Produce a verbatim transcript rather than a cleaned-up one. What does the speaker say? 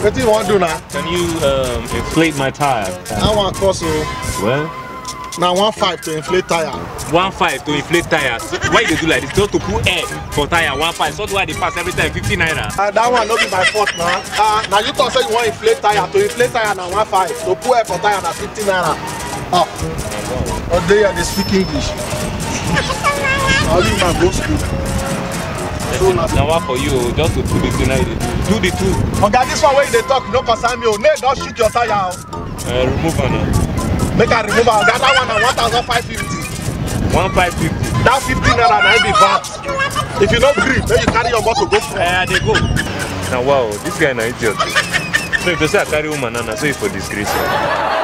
What do you want to do now? Can you um, inflate my tire? I want cost you. Well, now one five to inflate tire. One five to inflate tires. Why they do like this? Just to put air for tire. One five. So why they pass every time fifty naira? Uh, that one not be my fault now. Uh, now you thought say you want inflate tire. To inflate tire now one five. To put air for tire now fifty naira. Oh, oh they are they speak English. I'll leave my go school. So now what for you? Just to do the two ninety. Do the two. Okay, this one where they talk, no concern me. No, don't shoot your tire out. Uh, remove one now. Make a remove out. That one at one thousand five fifty. One five fifty. That fifteen naira na be VAT. If you don't agree, then you carry your motor go for. Eh, they go. Now wow, this guy na idiot. So if you say I carry woman, na so it's for disgrace.